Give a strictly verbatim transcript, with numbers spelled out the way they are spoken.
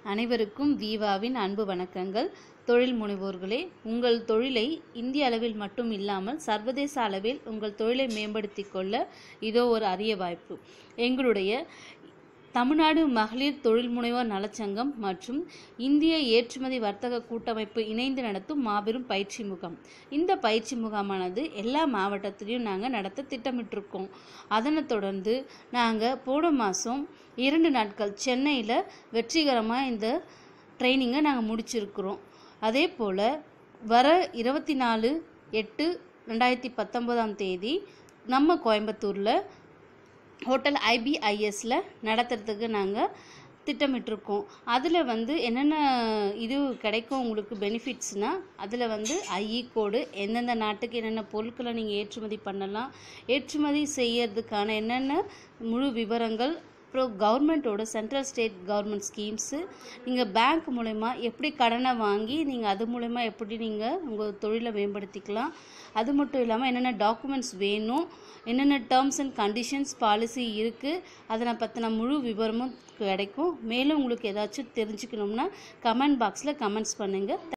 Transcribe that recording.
அனைவருக்கும் வீவாவின் அன்பு வணக்கங்கள். தொழில் முனைவோர்களே, உங்கள் தொழிலை இந்திய அளவில் மட்டும் இல்லாமல் சர்வதேச அளவில் உங்கள் தொழிலை மேம்படுத்தி கொள்ள இதோ ஒரு அரிய வாய்ப்பு. எங்களுடைய தமிழ்நாடு மகளிர் தொழில் முனைவோர் நலச்சங்கம் மற்றும் இந்திய ஏற்றுமதி வர்த்தக கூட்டமைப்பு இணைந்து நடத்தும் மாபெரும் பயிற்சி முகாம். இந்த பயிற்சி முகாமானது எல்லா மாவட்டத்திலையும் நாங்கள் நடத்த திட்டமிட்டிருக்கோம். அதனை தொடர்ந்து நாங்கள் போன மாதம் இரண்டு நாட்கள் சென்னையில் வெற்றிகரமாக இந்த ட்ரைனிங்கை நாங்கள் முடிச்சிருக்கிறோம். அதே போல் வர இருபத்தி நாலு எட்டு ரெண்டாயிரத்தி பத்தொம்போதாம் தேதி நம்ம கோயம்புத்தூரில் ஹோட்டல் ஐபிஐஎஸ்ல நடத்துறதுக்கு நாங்கள் திட்டமிட்டிருக்கோம். அதில் வந்து என்னென்ன இது கிடைக்கும் உங்களுக்கு பெனிஃபிட்ஸ்னால், அதில் வந்து ஐஇ கோடு, எந்தெந்த நாட்டுக்கு என்னென்ன பொருட்களை நீங்கள் ஏற்றுமதி பண்ணலாம், ஏற்றுமதி செய்யறதுக்கான என்னென்ன முழு விவரங்கள், அப்புறம் கவர்மெண்ட்டோட சென்ட்ரல் ஸ்டேட் கவர்மெண்ட் ஸ்கீம்ஸு, நீங்கள் பேங்க் மூலமா எப்படி கடனை வாங்கி நீங்கள் அது மூலமா எப்படி நீங்கள் உங்கள் தொழிலை மேம்படுத்திக்கலாம், அது மட்டும் இல்லாமல் என்னென்ன டாக்குமெண்ட்ஸ் வேணும், என்னென்ன டேர்ம்ஸ் அண்ட் கண்டிஷன்ஸ் பாலிசி இருக்குது, அதனை பற்றின முழு விவரமும் கிடைக்கும். மேலும் உங்களுக்கு ஏதாச்சும் தெரிஞ்சுக்கணும்னா கமெண்ட் பாக்ஸில் கமெண்ட்ஸ் பண்ணுங்கள்.